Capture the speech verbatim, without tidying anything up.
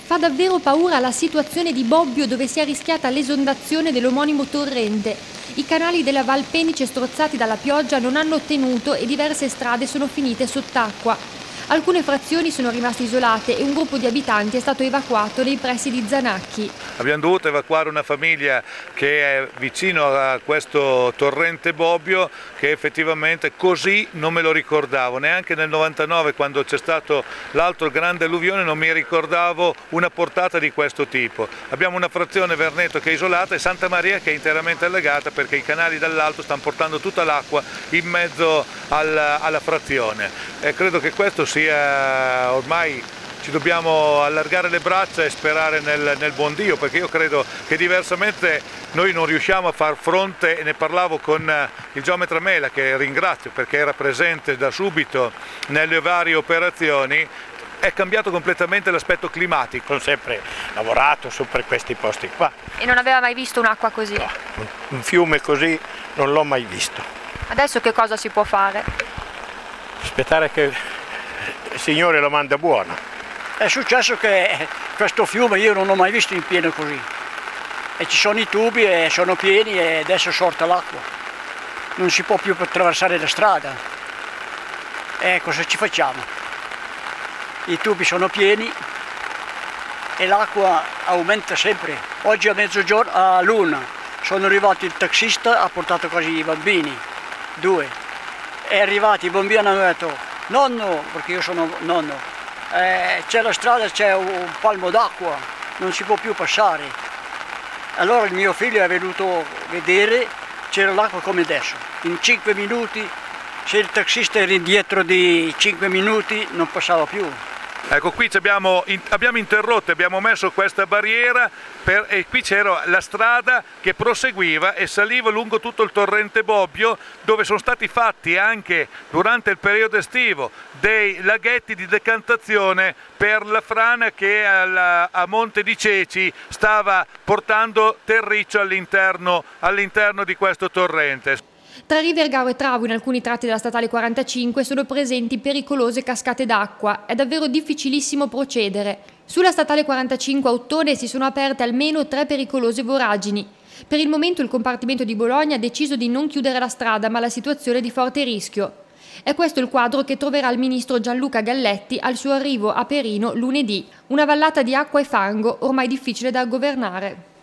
Fa davvero paura la situazione di Bobbio, dove si è rischiata l'esondazione dell'omonimo torrente. I canali della Val Penice, strozzati dalla pioggia, non hanno ottenuto e diverse strade sono finite sott'acqua. Alcune frazioni sono rimaste isolate e un gruppo di abitanti è stato evacuato nei pressi di Zanacchi. Abbiamo dovuto evacuare una famiglia che è vicino a questo torrente Bobbio, che effettivamente così non me lo ricordavo. Neanche nel novantanove, quando c'è stato l'altro grande alluvione, non mi ricordavo una portata di questo tipo. Abbiamo una frazione Verneto che è isolata e Santa Maria che è interamente allegata, perché i canali dall'alto stanno portando tutta l'acqua in mezzo alla, alla frazione. E credo che questo sia ormai, ci dobbiamo allargare le braccia e sperare nel, nel buon Dio, perché io credo che diversamente noi non riusciamo a far fronte. E ne parlavo con il geometra Mela, che ringrazio perché era presente da subito nelle varie operazioni. È cambiato completamente l'aspetto climatico. Ho sempre lavorato su per questi posti qua. E non aveva mai visto un'acqua così? No, un fiume così non l'ho mai visto. Adesso che cosa si può fare? Aspettare che il Signore lo manda buono. È successo che questo fiume io non l'ho mai visto in pieno così. E ci sono i tubi e sono pieni e adesso sorta l'acqua. Non si può più attraversare la strada. E cosa ci facciamo? I tubi sono pieni e l'acqua aumenta sempre. Oggi a mezzogiorno, a luna, sono arrivati il taxista, ha portato quasi i bambini, due. È arrivati i bambini e hanno detto: nonno, perché io sono nonno, eh, c'è la strada, c'è un palmo d'acqua, non si può più passare. Allora il mio figlio è venuto a vedere, c'era l'acqua come adesso. In cinque minuti, se il taxista era indietro di cinque minuti, non passava più. Ecco, qui abbiamo, abbiamo interrotto, abbiamo messo questa barriera per, e qui c'era la strada che proseguiva e saliva lungo tutto il torrente Bobbio, dove sono stati fatti anche durante il periodo estivo dei laghetti di decantazione per la frana che alla, a Monte di Ceci stava portando terriccio all'interno all'interno di questo torrente. Tra Rivergaro e Travo, in alcuni tratti della statale quarantacinque, sono presenti pericolose cascate d'acqua. È davvero difficilissimo procedere. Sulla statale quarantacinque a Ottone si sono aperte almeno tre pericolose voragini. Per il momento il compartimento di Bologna ha deciso di non chiudere la strada, ma la situazione è di forte rischio. È questo il quadro che troverà il ministro Gianluca Galletti al suo arrivo a Perino lunedì. Una vallata di acqua e fango ormai difficile da governare.